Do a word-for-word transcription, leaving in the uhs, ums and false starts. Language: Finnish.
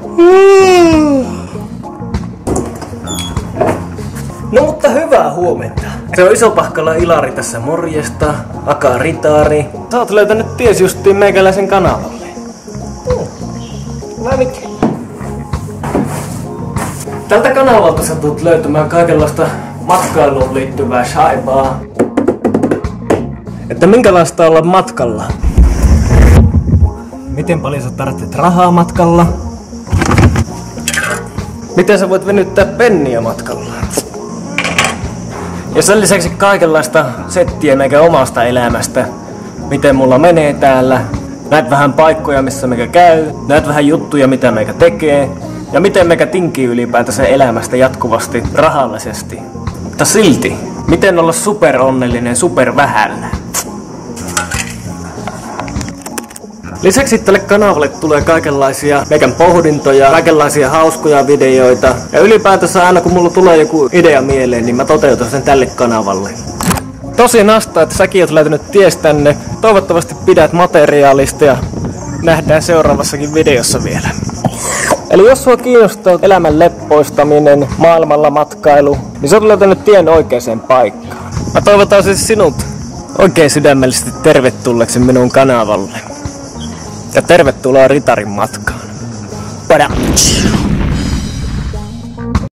No mutta hyvää huomenta. Se on Isopahkala Ilari tässä, morjesta. Aka Ritari. Sä oot löytänyt ties justiin meikäläisen kanavalle. Vai mitä? Tältä kanavalta sä tulet löytämään kaikenlaista matkailuun liittyvää shaibaa. Että minkälaista olla matkalla? Miten paljon sä tarvitset rahaa matkalla? Miten sä voit venyttää penniä matkalla? Ja sen lisäksi kaikenlaista settiä meikä omasta elämästä. Miten mulla menee täällä. Näet vähän paikkoja missä meikä käy. Näet vähän juttuja mitä meikä tekee. Ja miten meikä tinkii ylipäätänsä elämästä jatkuvasti rahallisesti. Mutta silti, miten olla superonnellinen super vähällä. Lisäksi tälle kanavalle tulee kaikenlaisia meikän pohdintoja, kaikenlaisia hauskoja videoita. Ja ylipäätänsä aina kun mulla tulee joku idea mieleen, niin mä toteutan sen tälle kanavalle. Tosi nasta, että säkin oot löytänyt ties tänne. Toivottavasti pidät materiaalista ja nähdään seuraavassakin videossa vielä. Eli jos sua kiinnostaa elämän leppoistaminen, maailmalla matkailu, niin sä oot löytänyt tien oikeaan paikkaan. Mä toivotan siis sinut oikein sydämellisesti tervetulleeksi minun kanavalle. Ja tervetuloa Ritarin matkaan. Pada!